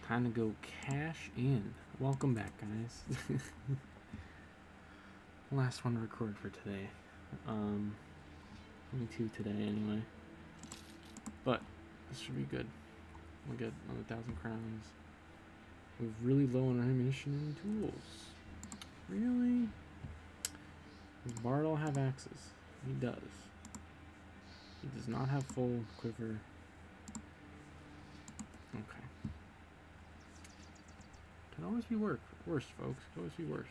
Time to go cash in. Welcome back, guys. Last one to record for today. Me too today, anyway. But this should be good. We'll get another 1,000 crowns. We're really low on ammunition and tools. Really? Does Bardal have axes? He does. He does not have full quiver. Okay. Could always be worse, folks. Could always be worse.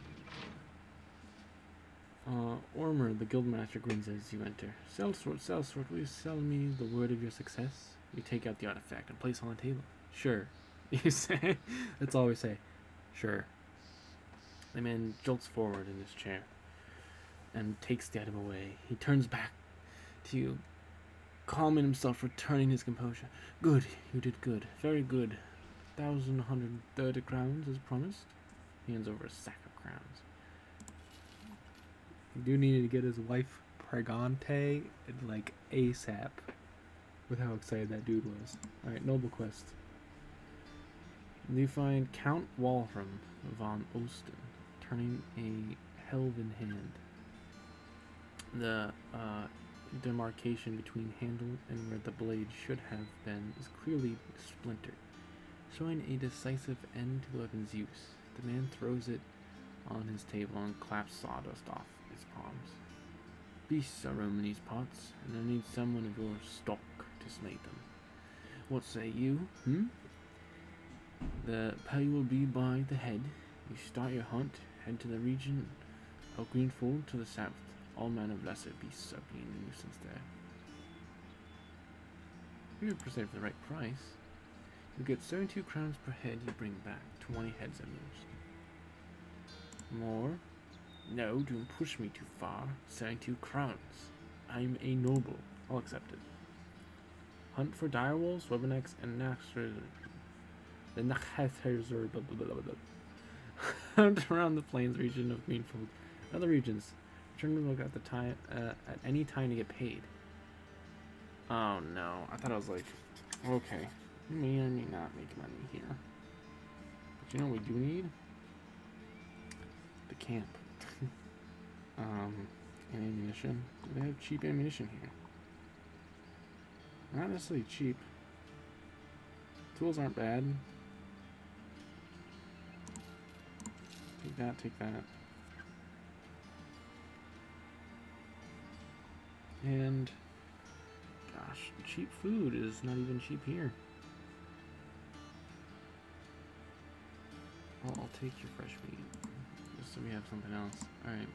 Ormer, the guildmaster, grins as you enter. Sellsword, will you sell me the word of your success? You take out the artifact and place on the table. Sure. You say. That's all we say. Sure. The man jolts forward in his chair and takes the item away. He turns back to you, calming himself, returning his composure. Good, you did good. Very good. 1,130 crowns as promised. He hands over a sack of crowns. You do need to get his wife Pregante like ASAP with how excited that dude was. Alright, noble quest. You find Count Walram von Osten turning a helven hand. The demarcation between handle and where the blade should have been is clearly splintered, showing a decisive end to the weapon's use. The man throws it on his table and claps sawdust off his palms. Beasts are roaming these parts, and I need someone of your stock to slay them. What say you, The pay will be by the head. You start your hunt, head to the region of Greenfold to the south. All manner of lesser beasts are being a nuisance there. If you present for the right price, you get 72 crowns per head you bring back, 20 heads at most. More? No, don't push me too far. 72 crowns. I'm a noble. I'll accept it. Hunt for direwolves, webbernecks, and the Nachathers. Hunt around the plains region of Greenfold. Other regions. Return to look at the time at any time to get paid. Oh no! I thought I was like, okay, you may or may not make money here. But you know what we do need? The camp. And ammunition. Do they have cheap ammunition here? Not necessarily cheap. Tools aren't bad. Take that, take that. And, gosh, cheap food is not even cheap here. Well, I'll take your fresh meat, just so we have something else. Alright.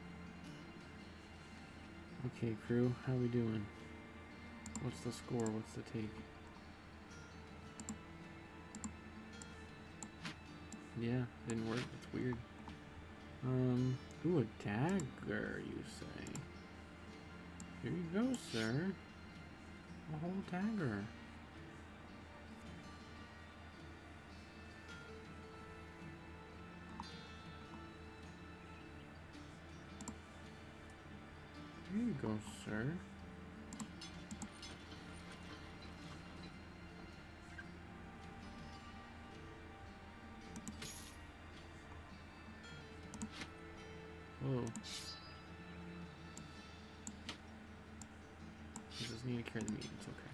Okay, crew, how are we doing? What's the score? What's the take? Yeah, didn't work. That's weird. Ooh, a dagger, you say? Here you go, sir. A whole dagger. Here you go, sir. Oh. He doesn't need to carry the meat, it's okay.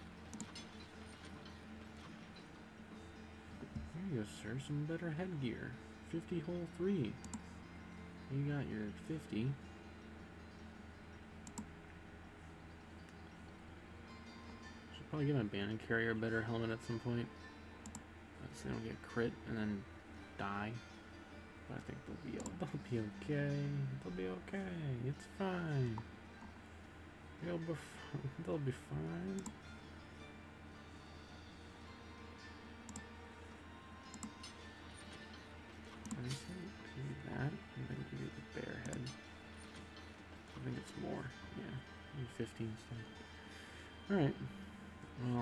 There you go, sir. Some better headgear. 50 whole 3. You got your 50. Should probably get my bandit carrier a better helmet at some point. So they don't get crit and then die. But I think they'll be okay. They'll be okay. It's fine. They'll be fine. I think give you that, and then give you the bear head. I think it's more. Yeah, maybe 15 instead. Alright. Well.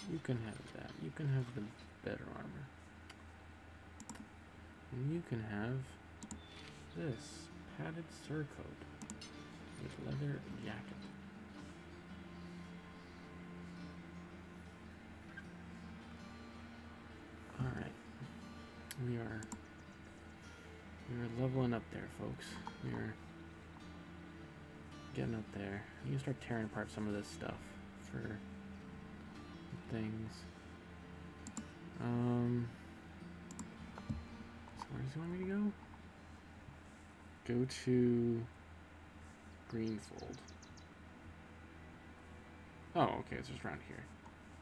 You can have that. You can have the better armor. And you can have this padded surcoat with leather jacket. Alright. We are leveling up there, folks. We are getting up there. You can start tearing apart some of this stuff for things. So where does he want me to go? Go to Greenfold. Oh, okay, it's just around here.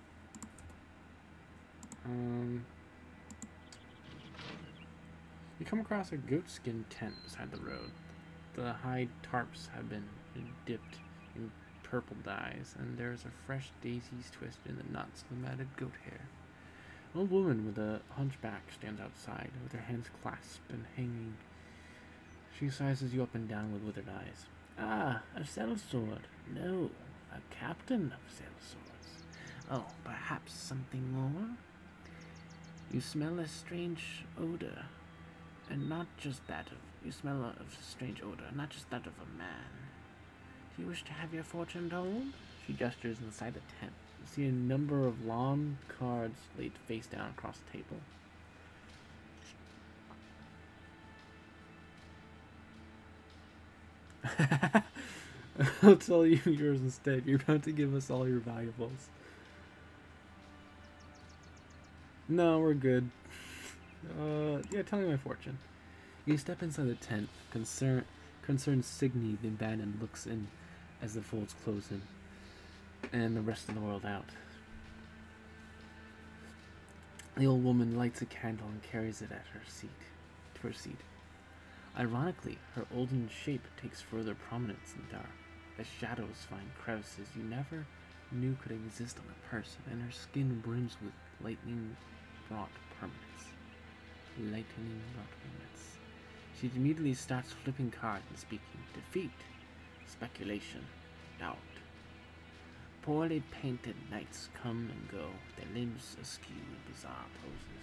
You come across a goatskin tent beside the road. The hide tarps have been dipped in purple dyes, and there is a fresh daisies twisted in the knots of the matted goat hair. An old woman with a hunchback stands outside, with her hands clasped and hanging. She sizes you up and down with withered eyes. Ah, a sellsword. No, a captain of sellswords. Oh, perhaps something more? You smell a strange odor, and not just that of... You smell a strange odor, not just that of a man. Do you wish to have your fortune told? She gestures inside the tent. You see a number of long cards laid face down across the table. I'll tell you yours instead. You're about to give us all your valuables. No, we're good. Yeah, tell me my fortune. You step inside the tent. Concerned Signy the abandoned looks in as the folds close in, and the rest of the world out. The old woman lights a candle and carries it to her seat. Ironically, her olden shape takes further prominence in the dark, as shadows find crevices you never knew could exist on a person, and her skin brims with lightning-wrought permanence. She immediately starts flipping cards and speaking. Defeat, speculation, doubt. Poorly painted knights come and go, their limbs askew in bizarre poses.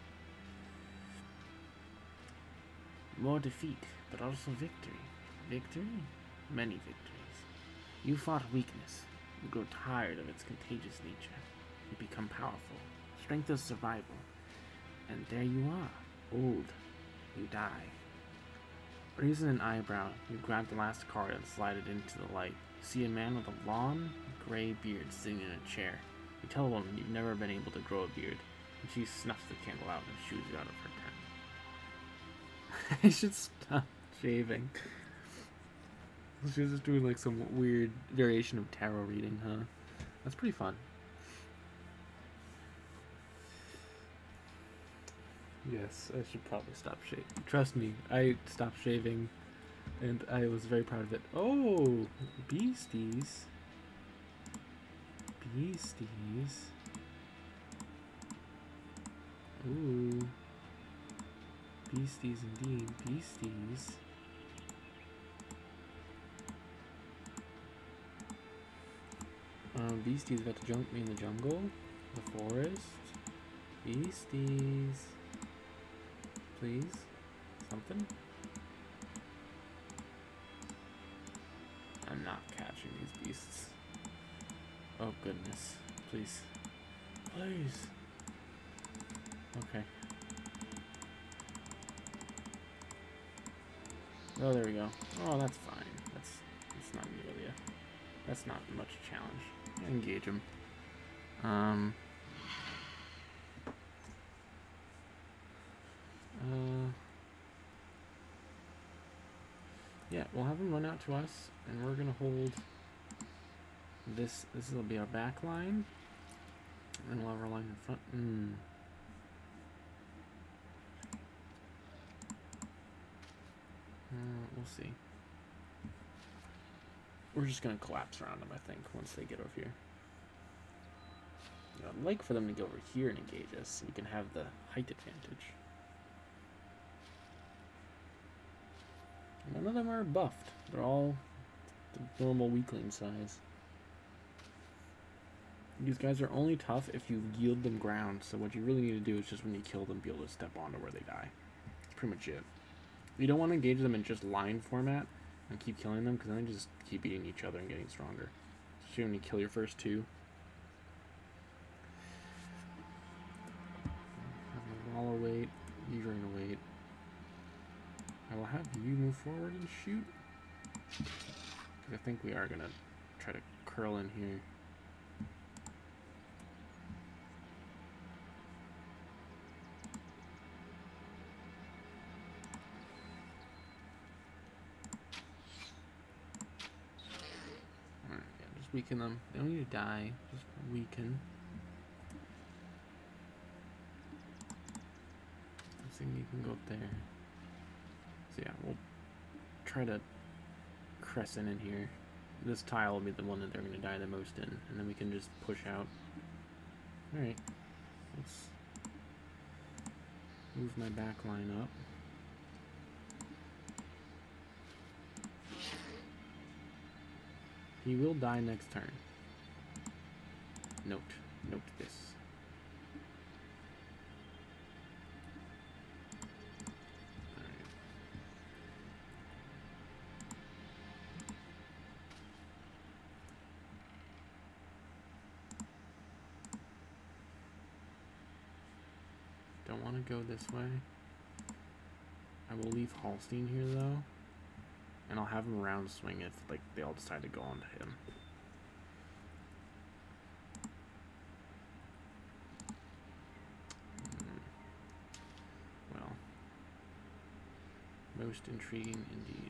More defeat, but also victory. Victory? Many victories. You fought weakness. You grow tired of its contagious nature. You become powerful. Strength of survival. And there you are, old. You die. Raising an eyebrow, you grab the last card and slide it into the light. You see a man with a long, gray beard sitting in a chair. You tell a woman you've never been able to grow a beard, and she snuffs the candle out and shoos you out of her tent. I should stop shaving. She was just doing like some weird variation of tarot reading, huh? That's pretty fun. Yes, I should probably stop shaving. Trust me, I stopped shaving, and I was very proud of it. Oh, beasties. Beasties. Ooh. Beasties indeed. Beasties. Beasties about to jump me in the jungle, the forest. Beasties. Please? Something? I'm not catching these beasts. Oh goodness. Please. Please. Okay. Oh, there we go. Oh, that's fine. That's not nearly that's not much challenge. Engage him. Yeah, we'll have him run out to us, and we're gonna hold this. This will be our back line, and we'll have our line in front. We'll see. We're just gonna collapse around them, I think, once they get over here. You know, I'd like for them to go over here and engage us, so we can have the height advantage. None of them are buffed. They're all the normal weakling size. These guys are only tough if you yield them ground, so what you really need to do is just when you kill them, be able to step onto where they die. That's pretty much it. You don't want to engage them in just line format and keep killing them, because then they just keep eating each other and getting stronger. Especially when you kill your first two. I'll await, you're going to wait. I will have you move forward and shoot. I think we are going to try to curl in here. Alright, yeah, just weaken them. They don't need to die, just weaken. I think you can go up there. So yeah, we'll try to crescent in here. This tile will be the one that they're going to die the most in, and then we can just push out. Alright, let's move my back line up. He will die next turn. Note this. Don't want to go this way. I will leave Holstein here though, and I'll have him round swing if like they all decide to go onto him. Well, most intriguing indeed.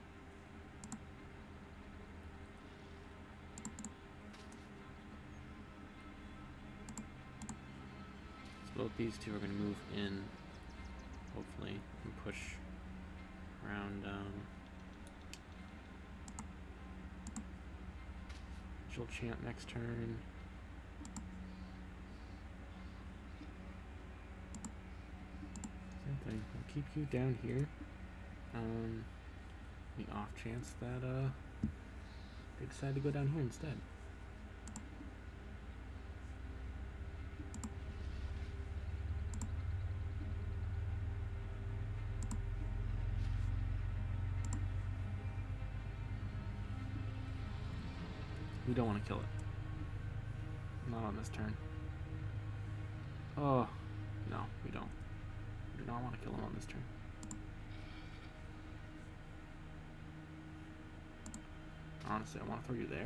Both these two are going to move in, hopefully, and push around. She'll chant next turn. Same thing. I'll keep you down here. The off chance that they decide to go down here instead. We don't want to kill it. Not on this turn. Oh, no, we don't. We do not want to kill him on this turn. Honestly, I want to throw you there.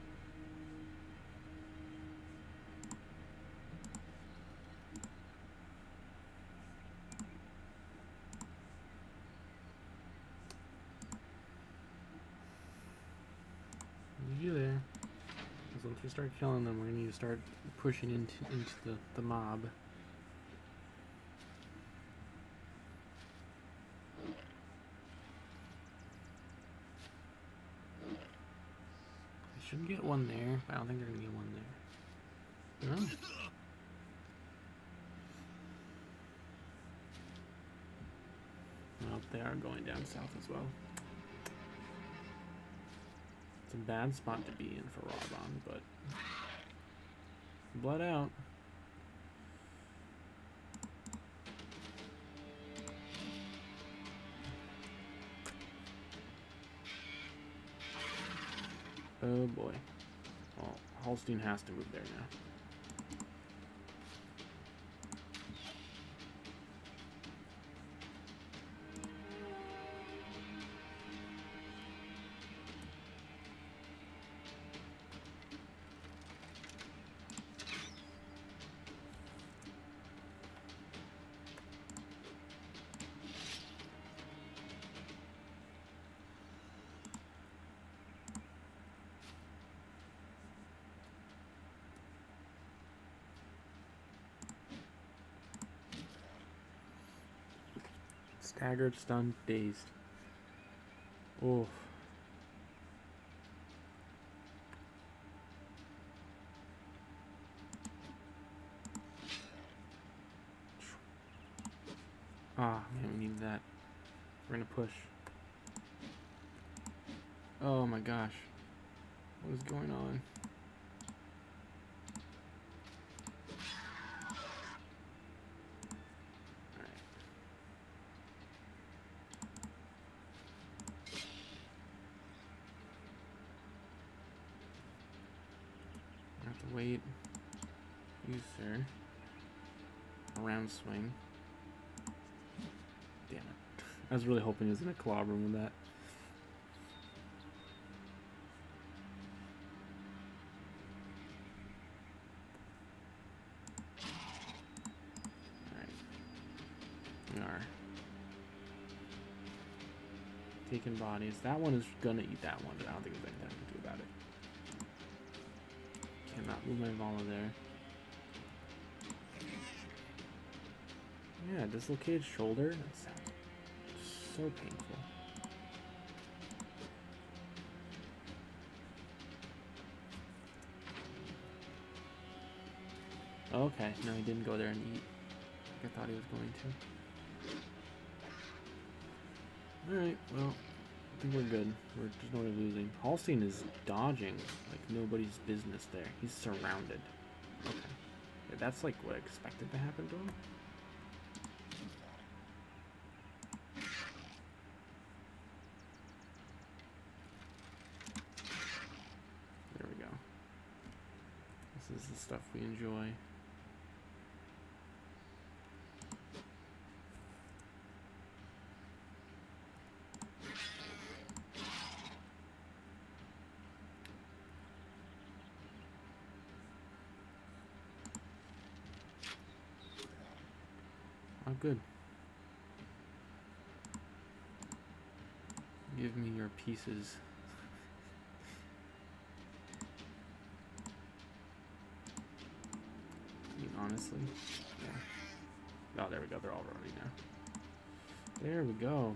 Leave you there. Because once we start killing them, we're going to need to start pushing into the mob. Should get one there, but I don't think they're gonna get one there. No. Well, they are going down south as well. It's a bad spot to be in for Robon, but blood out. Oh boy. Well, Holstein has to move there now. Staggered, stunned, dazed. Oh. Ah, man, we need that. We're gonna push. Oh my gosh. What is going on? Around swing. Damn it. I was really hoping he was going to clobber him with that. Alright. We are taking bodies. That one is going to eat that one, but I don't think there's anything I can do about it. Cannot move my Vala there. Yeah, dislocated shoulder. That sounds so painful. Okay, no, he didn't go there and eat. I thought he was going to. Alright, well, I think we're good. There's no way losing. Holstein is dodging like nobody's business there. He's surrounded. Okay. Yeah, that's like what I expected to happen to him. There we go. This is the stuff we enjoy. Oh, good. Give me your pieces. I mean, honestly. Yeah. Oh, there we go. They're all running now. There we go.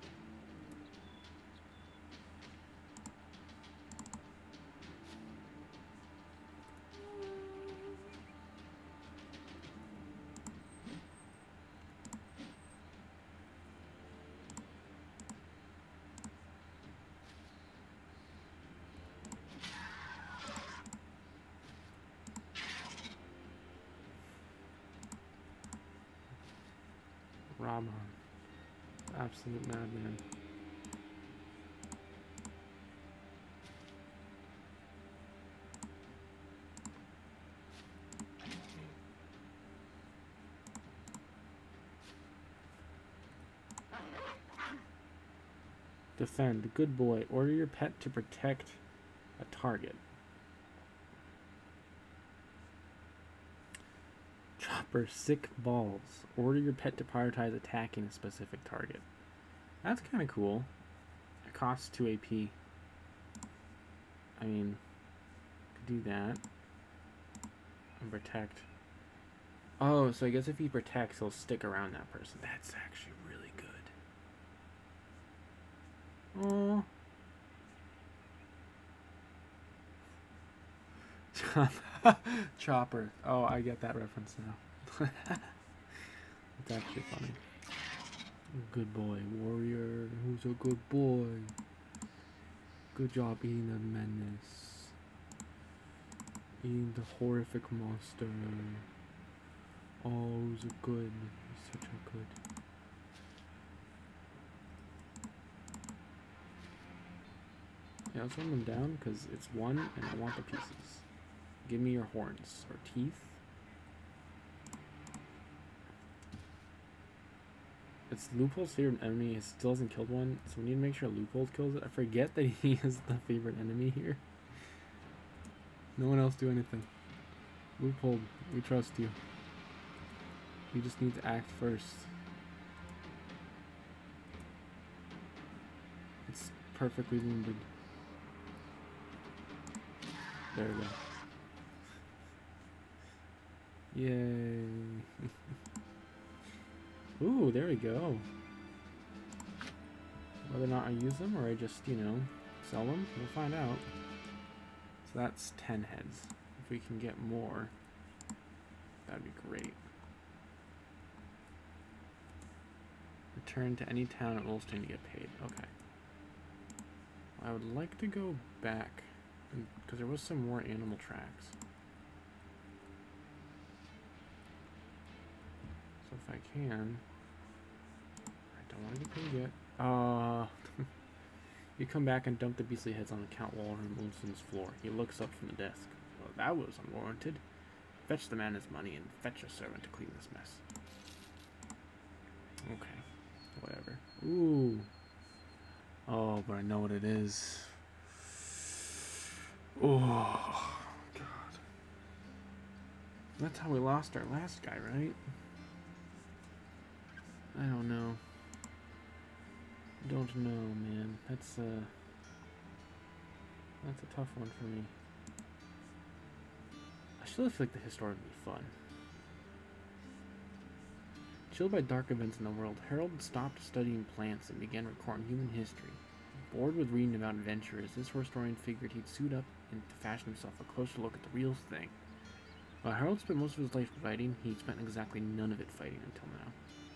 Raman. Absolute madman. Defend. Good boy. Order your pet to protect a target. Chopper. Sick balls. Order your pet to prioritize attacking a specific target. That's kind of cool. It costs 2 AP. I mean, could do that. And protect. Oh, so I guess if he protects, he'll stick around that person. That's actually really good. Oh. Chopper. Oh, I get that reference now. It's actually funny. Good boy, warrior. Who's a good boy? Good job eating the menace. Eating the horrific monster. Oh, who's a good. He's such a good. Yeah, let's run them down because it's one and I want the pieces. Give me your horns or teeth. It's Loophole's favorite enemy. He still hasn't killed one, so we need to make sure Loophole kills it. I forget that he is the favorite enemy here. No one else do anything. Loophole, we trust you. You just need to act first. It's perfectly wounded. There we go. Yay. Ooh, there we go. Whether or not I use them or I just, you know, sell them, we'll find out. So that's 10 heads. If we can get more, that'd be great. Return to any town at Ulstein to get paid. Okay. I would like to go back, because there was some more animal tracks. So if I can, I don't want to get paid yet. You come back and dump the beastly heads on the Count Walter and Ulston's floor. He looks up from the desk. Well, that was unwarranted. Fetch the man his money and fetch a servant to clean this mess. Okay. Whatever. Ooh. Oh, but I know what it is. Oh, God. That's how we lost our last guy, right? I don't know. Don't know, man. That's a tough one for me. I still feel like the historic would be fun. Chilled by dark events in the world, Harold stopped studying plants and began recording human history. Bored with reading about adventurers, this historian figured he'd suit up and to fashion himself a closer look at the real thing. While Harold spent most of his life writing, he spent exactly none of it fighting until now.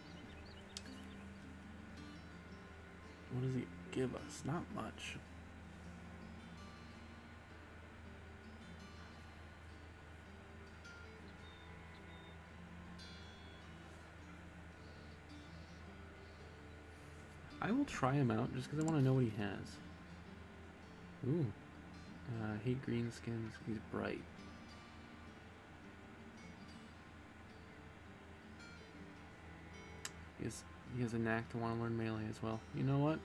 What does he give us? Not much. I will try him out just because I want to know what he has. Ooh. Hate green skins. He's bright. He has a knack to want to learn melee as well. You know what?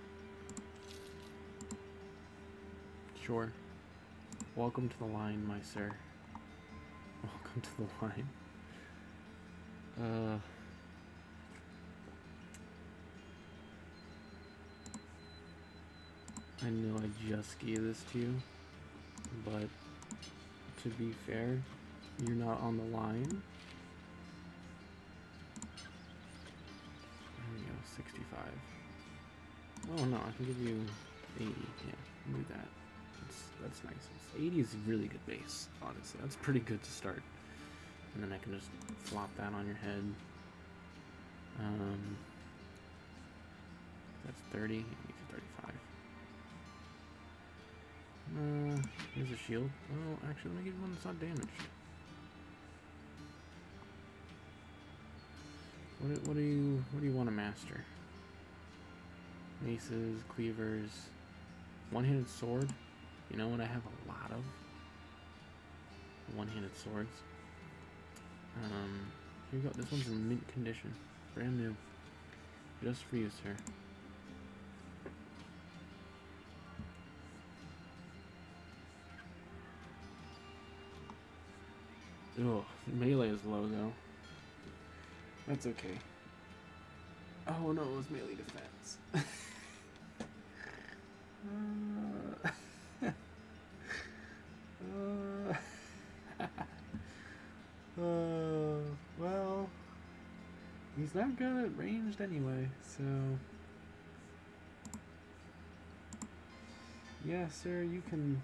Sure. Welcome to the line, my sir. Welcome to the line. I know I just gave this to you, but to be fair, you're not on the line. There we go, 65. Oh no, I can give you 80. Yeah, do that. That's nice. 80 is a really good base, honestly. That's pretty good to start. And then I can just flop that on your head. That's 30. Make it 35. Here's a shield. Oh, actually, let me get one that's not damaged. What do you want to master? Maces, cleavers, one-handed sword. You know what? I have a lot of one-handed swords. Here you go. This one's in mint condition, brand new, just for you, sir. Oh, melee is low though. That's okay. Oh no, it was melee defense. Well, he's not good at ranged anyway, so yeah, sir, you can.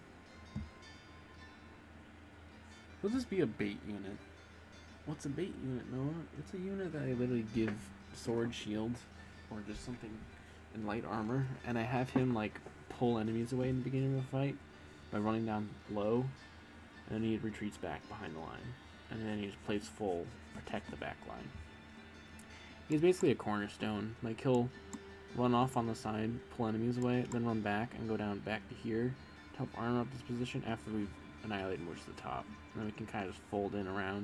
He'll just be a bait unit. What's a bait unit, Noah? It's a unit that I literally give sword, shield, or just something in light armor, and I have him like pull enemies away in the beginning of the fight by running down low, and then he retreats back behind the line, and then he just plays full, protect the back line. He's basically a cornerstone. Like, he'll run off on the side, pull enemies away, then run back and go down back to here to help armor up this position after we've annihilated most of the top. And then we can kind of just fold in around.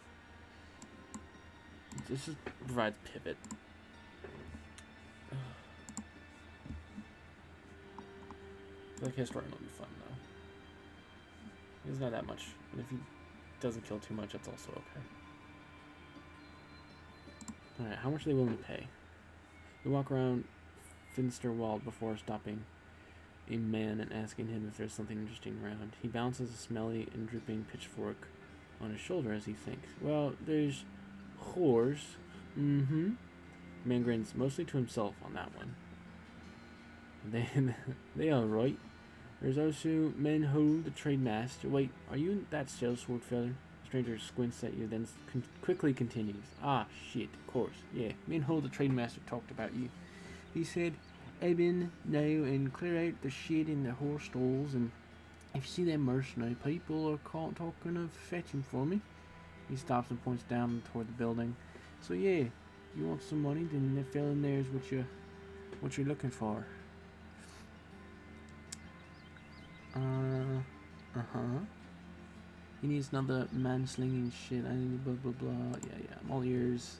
This just provides pivot. I feel like Historian will be fun, though. He's not that much, and if he doesn't kill too much, that's also okay. Alright, how much are they willing to pay? We walk around Finsterwald before stopping a man and asking him if there's something interesting around. He balances a smelly and dripping pitchfork on his shoulder as he thinks. Well, there's whores. Mm-hmm. Man grins mostly to himself on that one. Then they are right. There's also men hold the trade master. Wait, are you that sellsword feller? The stranger squints at you, then quickly continues. Ah, shit, of course. Yeah, men hold the trade master talked about you. He said, I've been now and clear out the shit in the horse stalls, and if you see them mercenary people are caught talking of fetching for me. He stops and points down toward the building. So yeah, you want some money, then that fella in there is what you're looking for. Uh-huh. He needs another man-slinging shit. I need blah blah blah. Yeah, I'm all ears.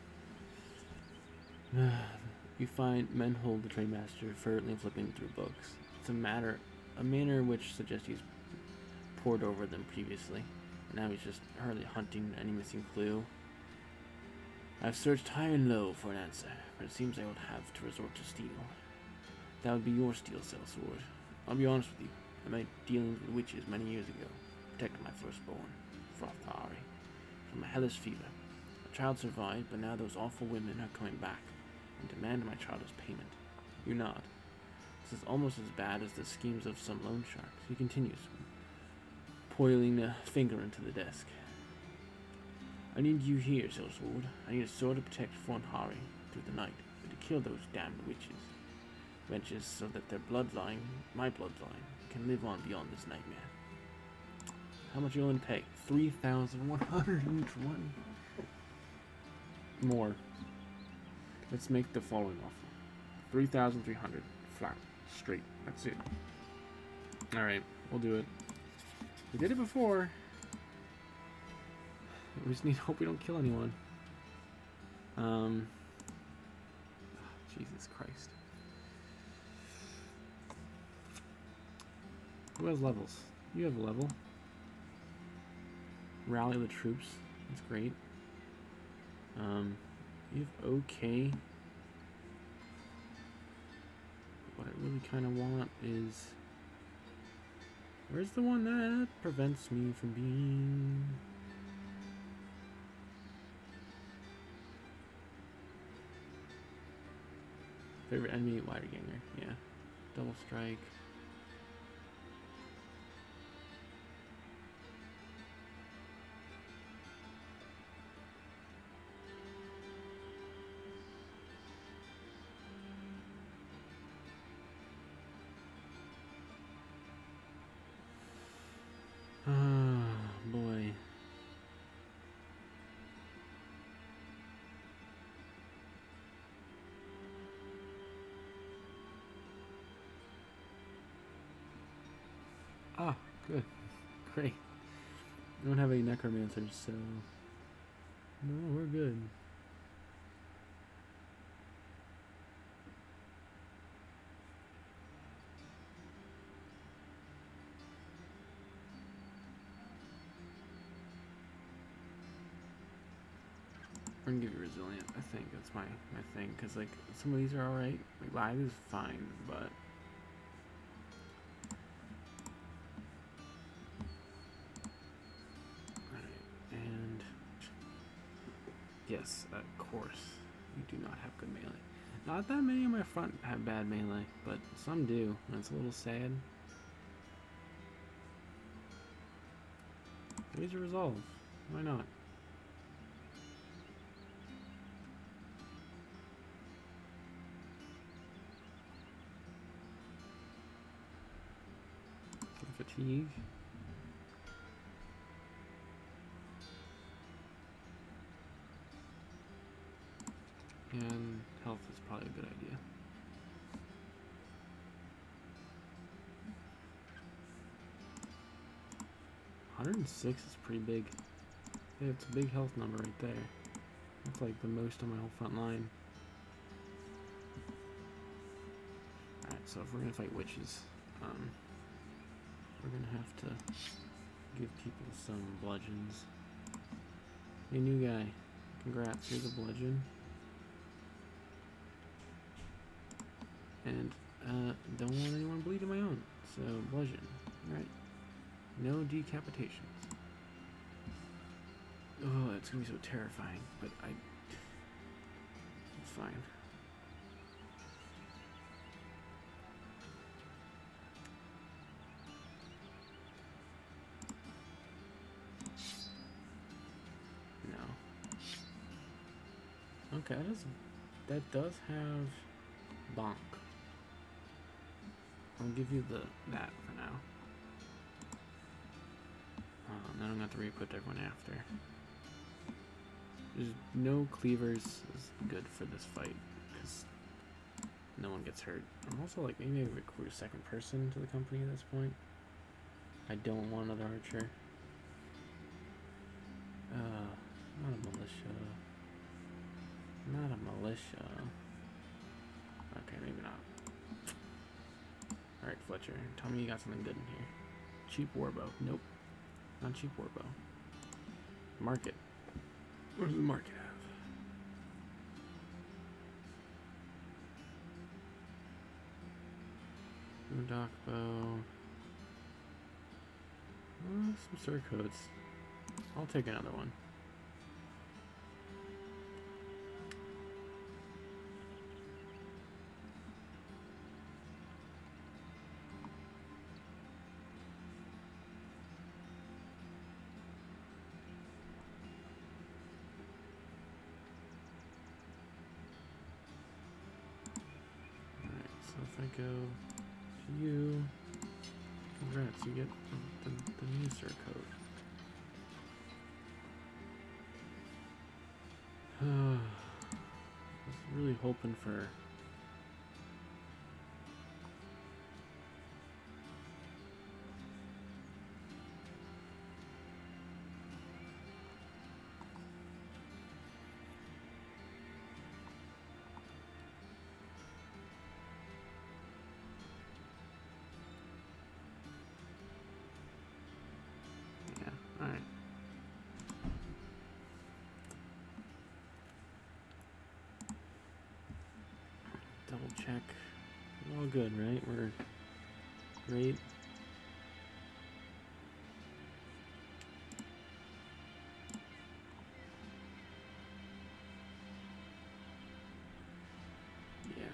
You find men hold the Trademaster fervently flipping through books. It's a manner which suggests he's pored over them previously, and now he's just hurriedly hunting any missing clue. I've searched high and low for an answer, but it seems I would have to resort to steel. That would be your steel cell sword. I'll be honest with you. I made dealings with witches many years ago, protecting my firstborn, Frothari, from a hellish fever. A child survived, but now those awful women are coming back and demand my child's payment. You nod. This is almost as bad as the schemes of some loan sharks. He continues, poiling a finger into the desk. I need you here, Sellsword. I need a sword to protect Frothari through the night, but to kill those damned witches, so that their bloodline, my bloodline, can live on beyond this nightmare. How much you willing to pay? 3,100 each one. More. Let's make the following offer. 3,300 flat, straight. That's it. All right, we'll do it. We did it before. We just need to hope we don't kill anyone. Jesus Christ. Who has levels? You have a level. Rally the troops. That's great. You have okay. What I really kind of want is... Where's the one that prevents me from being... Favorite enemy, Widerganger. Yeah. Double strike. Boy. Ah, good. Great. I don't have any necromancers, so... No, we're good. I'm gonna give you resilient. I think that's my thing, because like some of these are alright. Like live is fine, but alright. And yes, of course, you do not have good melee. Not that many on my front have bad melee, but some do, and it's a little sad. Raise your resolve. Why not? Fatigue. And health is probably a good idea. $106 is pretty big. Yeah, it's a big health number right there. That's like the most on my whole front line. Alright, so if we're gonna fight witches, we're gonna have to give people some bludgeons. Hey, new guy. Congrats, here's a bludgeon. And, don't want anyone bleeding my own, so bludgeon. Alright. No decapitations. Oh, that's gonna be so terrifying, but it's fine. Okay, that does have bonk. I'll give you that for now. Then I'm gonna have to re-equip everyone after. There's no cleavers is good for this fight because no one gets hurt. I'm also like maybe recruit a second person to the company at this point. I don't want another archer. militia. Not a militia. Okay, maybe not. Alright, Fletcher. Tell me you got something good in here. Cheap warbow. Nope. Not cheap warbow. Market. What does the market have? Dock bow. Some surcoats. I'll take another one. Alright, so if I go to you, congrats, you get the new surcoat. I was really hoping for alright. Double check. We're all good, right? We're great. Yeah.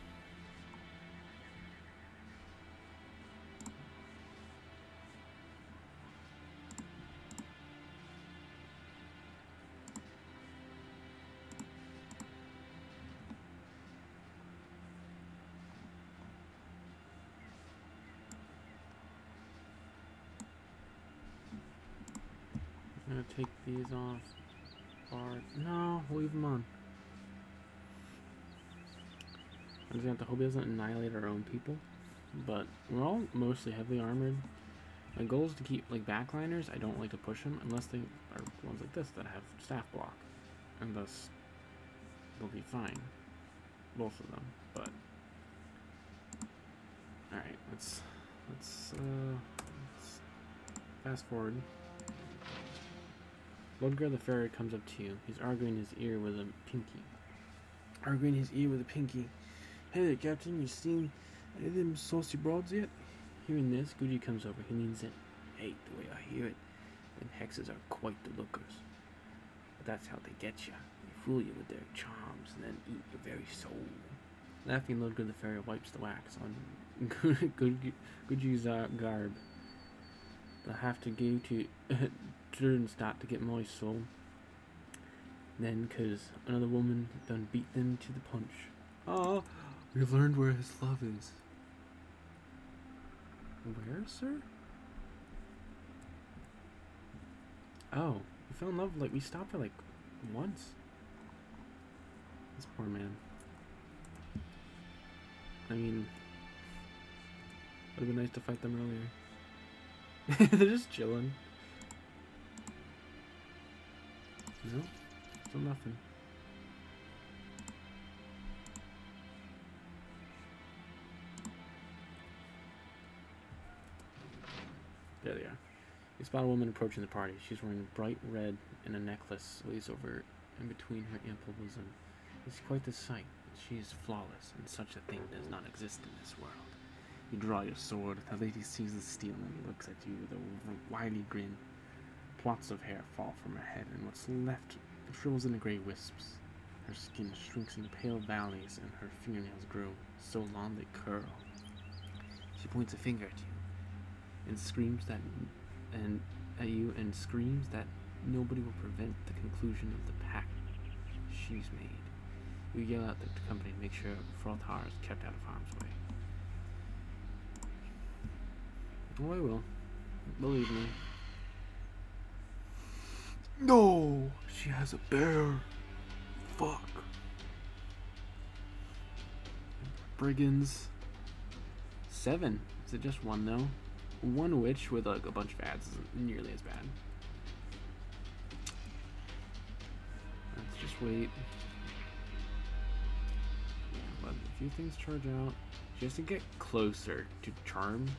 I'm gonna take these off. No, leave them on. I'm just gonna have to hope he doesn't annihilate our own people. But we're all mostly heavily armored. My goal is to keep, like, backliners. I don't like to push them unless they are ones like this that have staff block. And thus, they'll be fine. Both of them, but... Alright, let's fast forward. Ludgar the Ferret comes up to you. He's arguing his ear with a pinky. Hey there, Captain, you seen any of them saucy broads yet? Hearing this, Goody comes over. He leans in. Hey, the way I hear it, them hexes are quite the lookers. But that's how they get you. They fool you with their charms and then eat your very soul. Laughing, Ludgar the Ferret wipes the wax on Goody's garb. They'll have to go to Dernstadt to get moist soul. Then, 'cause another woman done beat them to the punch. Oh, we've learned where his love is. Where, sir? Oh, we fell in love, like, we stopped for, like, once. This poor man. I mean, would have been nice to fight them earlier. They're just chilling. No? Still nothing. There they are. You spot a woman approaching the party. She's wearing bright red and a necklace lays over in between her ample bosom. It's quite the sight. She is flawless, and such a thing does not exist in this world. You draw your sword. The lady sees the steel and looks at you with a wily grin. Plots of hair fall from her head, and what's left shrivels into gray wisps. Her skin shrinks into pale valleys, and her fingernails grow so long they curl. She points a finger at you, and screams that, screams that nobody will prevent the conclusion of the pact she's made. You yell out to the company to make sure Frotthar is kept out of harm's way. Oh, I will. Believe me. No! She has a bear! Fuck. Brigands. 7. Is it just one, though? One witch with, like, a bunch of ads isn't nearly as bad. just wait. Yeah, let a few things charge out. Just to get closer to charm.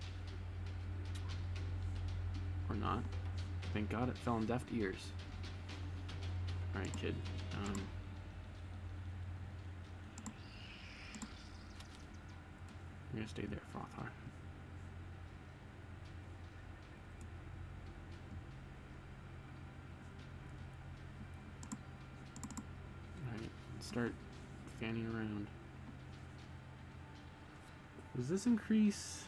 Or not. Thank God it fell on deaf ears. Alright, kid. You're gonna stay there, Frothar. Alright, start fanning around. Does this increase?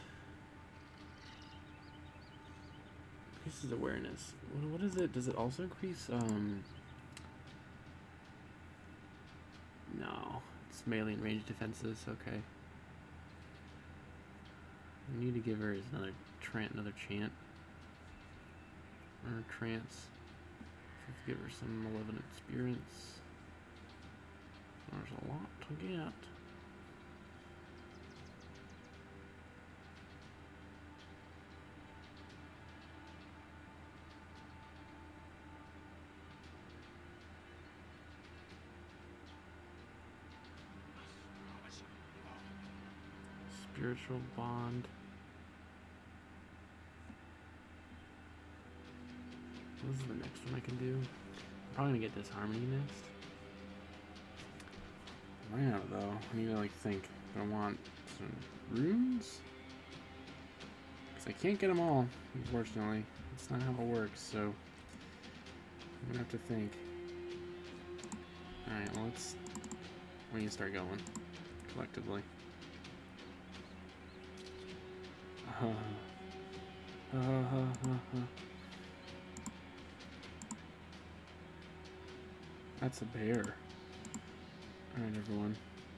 Increases awareness. What is it? Does it also increase? No. It's melee and range defenses. Okay. We need to give her another chant. Or trance. Let's give her some malevolent spirits. There's a lot to get. Spiritual bond. This is the next one I can do. I'm probably gonna get disharmony next. Ran out though. I need to like think. Do I want some runes? Because I can't get them all, unfortunately. That's not how it works, so I'm gonna have to think. Alright, well we need to start going collectively. That's a bear. Alright, everyone.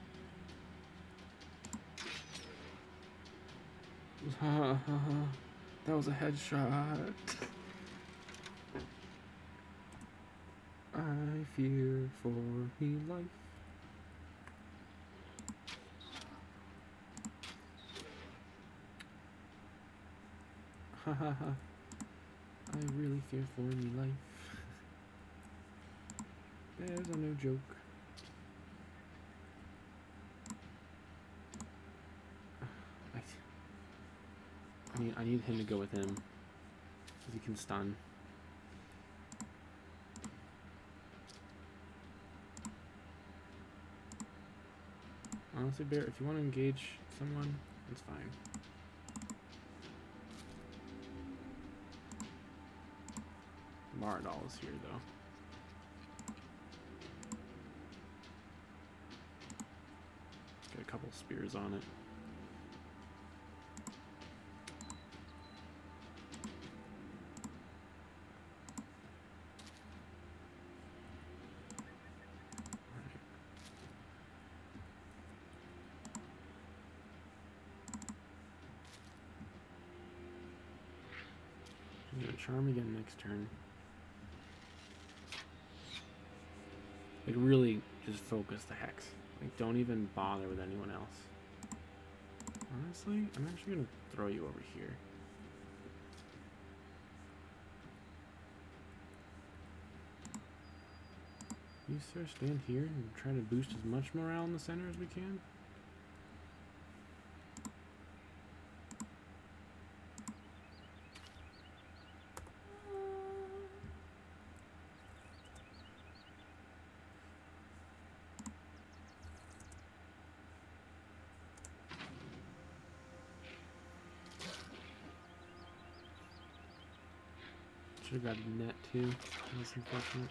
That was a headshot. I fear for me life. I really fear for me life. Bears are no joke. I need him to go with him, because he can stun. Honestly, Bear, if you want to engage someone, it's fine. Maradol is here, though. Got a couple spears on it. I'm gonna charm again next turn. Like, really just focus the hex. Like, don't even bother with anyone else. Honestly, I'm actually gonna throw you over here. You, sir, stand here and try to boost as much morale in the center as we can. Should have grabbed a net too. That's unfortunate.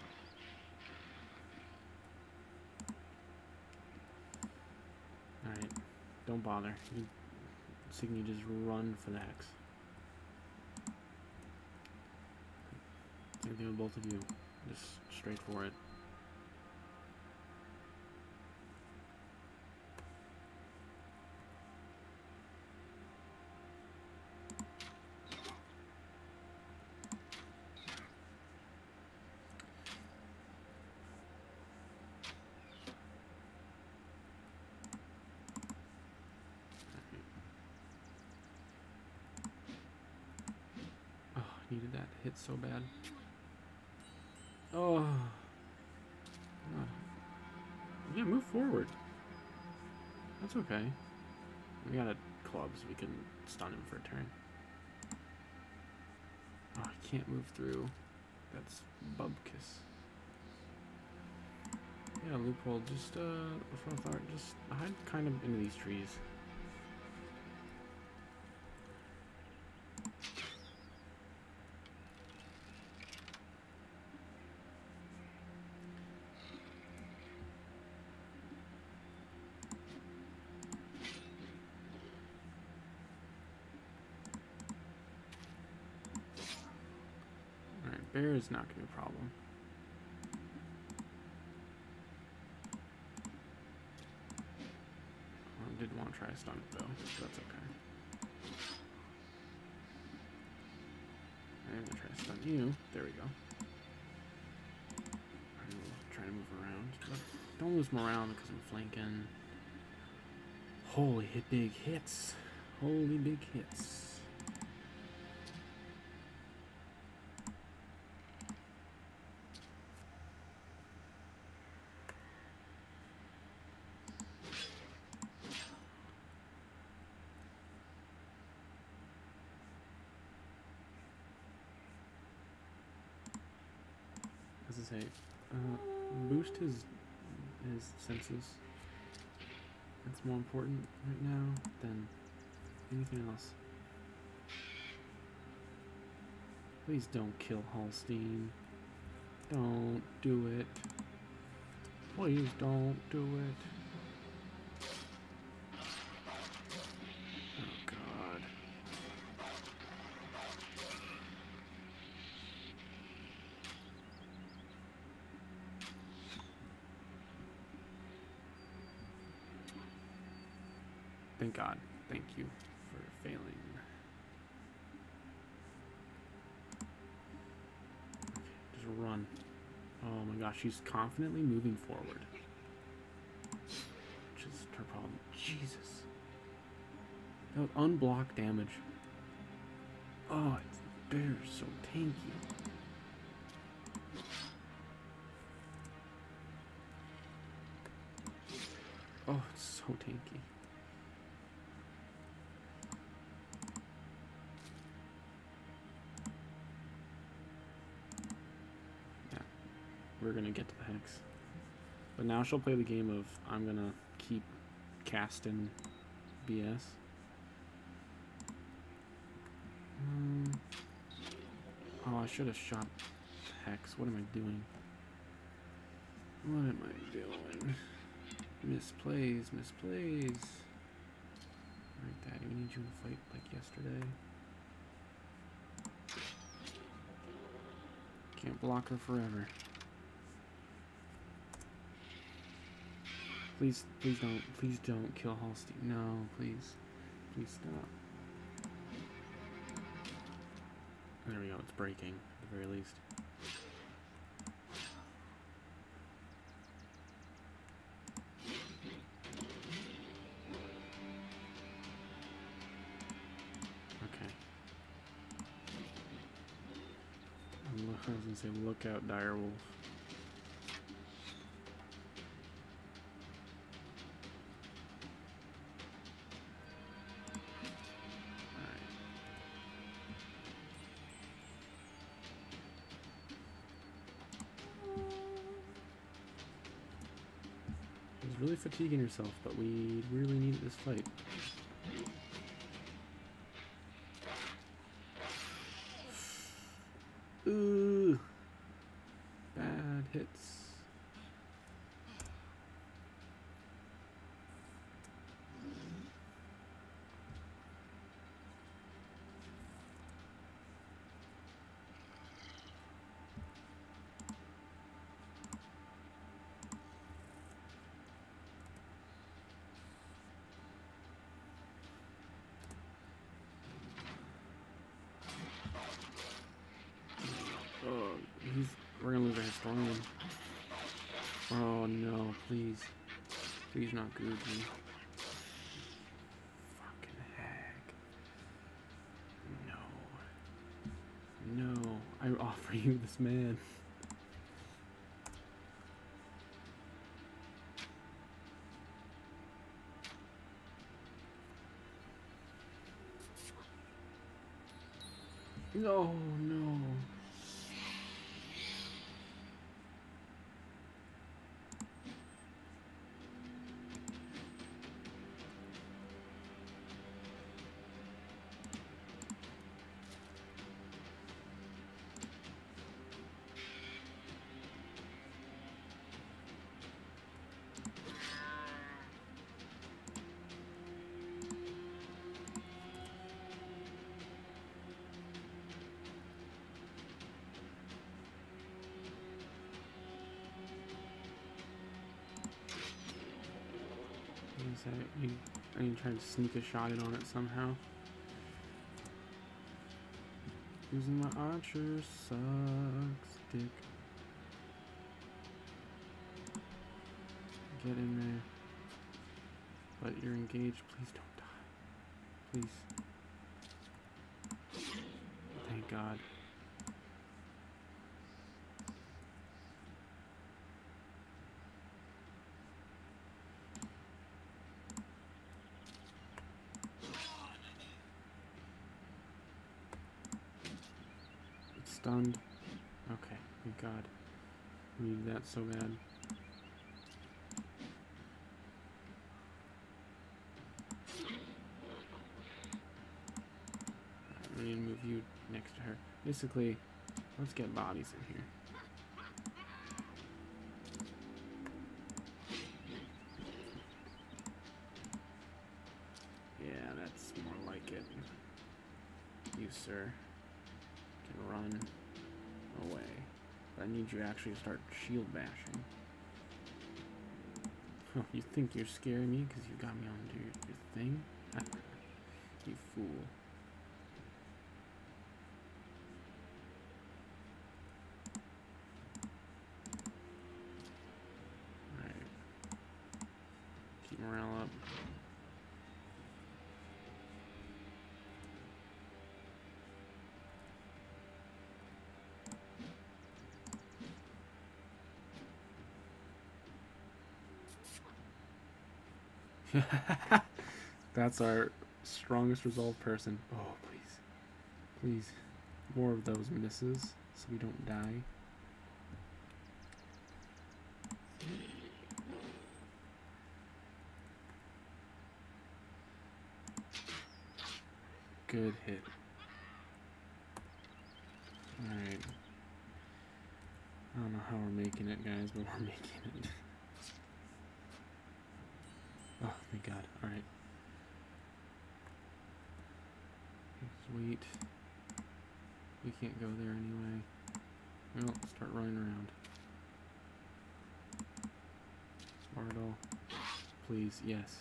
Alright, don't bother. So you can just run for the hex. Same thing with both of you. Just straight for it. Needed that to hit so bad. Oh. Yeah, move forward. That's okay. We got a club, so we can stun him for a turn. Oh, I can't move through. That's Bubkiss. Yeah, loophole. Just just hide kind of into these trees. Alright, bear is not gonna be a problem. I did want to try a stun it though, so that's okay. I'm gonna try to stun you. There we go. I'm trying to move around. But don't lose morale because I'm flanking. Holy big hits. Holy big hits. As I say, boost his senses. That's more important right now than anything else. Please don't kill Holstein. Don't do it. Please don't do it. Oh God. Thank God. Thank you for failing. Just run. Oh my gosh, she's confidently moving forward. Which is her problem. Jesus. That was unblocked damage. Oh, it's bear so tanky. Oh, it's so tanky. Yeah, we're gonna get to the hex. But now she'll play the game of I'm gonna keep casting BS. Oh, I should have shot hex. What am I doing? What am I doing? Misplays, misplays. Alright, Daddy, we need you to fight like yesterday. Can't block her forever. Please don't kill Holstein. No, please. Please stop. There we go, it's breaking, at the very least. Okay. I was gonna say, look out, direwolf. Really fatiguing yourself, but we really needed this fight. Ooh, bad hits. Oh, we're gonna lose our historian. Oh no, please. Please not Gucci. Fucking hag. No. No. I offer you this man. No, no. I need to try to sneak a shot in on it somehow. Using my archer sucks, dick. Get in there. But you're engaged. Please don't die. Please. Thank God. It's stunned. Okay, thank God. We need that so bad. We need to move you next to her. Basically, let's get bodies in here. Yeah, that's more like it. You, sir, can run away. But I need you to actually start shield bashing. Oh, you think you're scaring me because you got me onto your thing? You fool. Alright. Keep morale up. That's our strongest resolve person. Oh, please. Please. More of those misses so we don't die. Good hit. Alright. I don't know how we're making it, guys, but we're making it. Oh, thank God. Alright. Sweet. We can't go there anyway. Well, start running around. Smartle. Please, yes.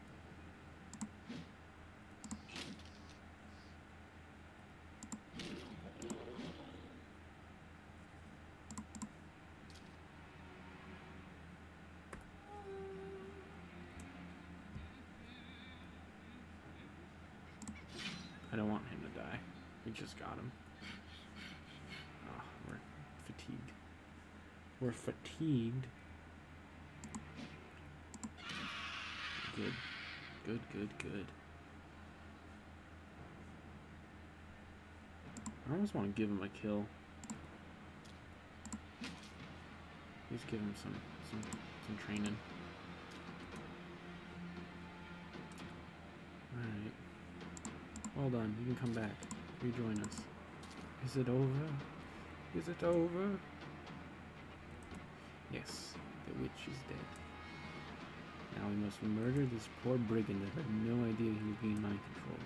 I don't want him to die. We just got him. Oh, we're fatigued. We're fatigued. Good. Good, good, good. I almost want to give him a kill. Please give him some training. Alright. Well done. You can come back. Rejoin us. Is it over? Is it over? Yes. The witch is dead. Now we must murder this poor brigand that had no idea he was being mind controlled.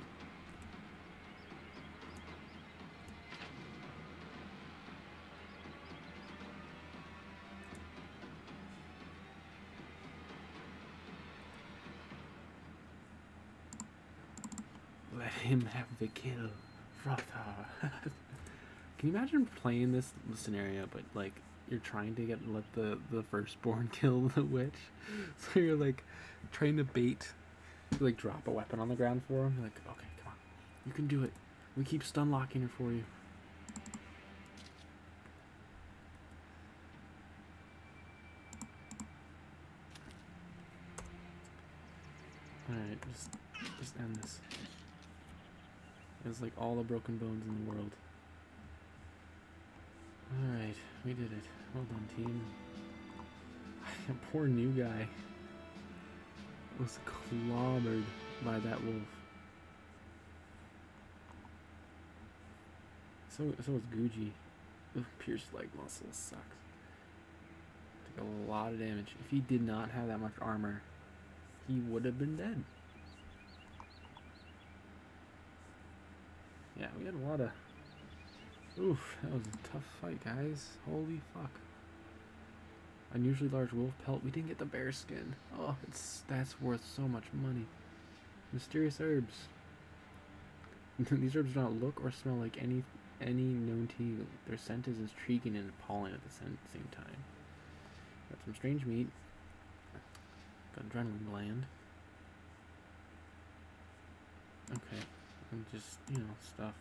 Let him have the kill, Frotha. Can you imagine playing this scenario, but like you're trying to let the firstborn kill the witch? So you're like trying to bait, like drop a weapon on the ground for him. You're like, okay, come on, you can do it. We keep stun locking her for you. All right, just end this. It's like all the broken bones in the world. Alright, we did it. Well done, team. Poor new guy was clobbered by that wolf. So was Gucci. Pierced leg muscle sucks. Took a lot of damage. If he did not have that much armor, he would have been dead. Yeah, we had a lot of... Oof, that was a tough fight, guys. Holy fuck. Unusually large wolf pelt. We didn't get the bear skin. Oh, that's worth so much money. Mysterious herbs. These herbs do not look or smell like any known tea. Their scent is intriguing and appalling at the same time. Got some strange meat. Got adrenaline gland. Okay, and just, stuff.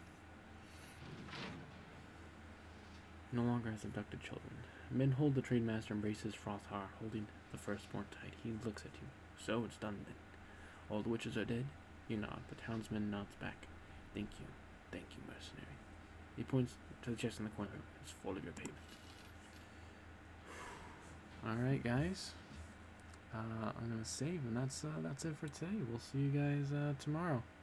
No longer has abducted children. Men hold the trade master embraces Frosthar, holding the firstborn tight. He looks at you. So it's done then. All the witches are dead? You nod. The townsman nods back. Thank you, mercenary. He points to the chest in the corner. It's full of your payment. Alright, guys. I'm gonna save, and that's it for today. We'll see you guys tomorrow.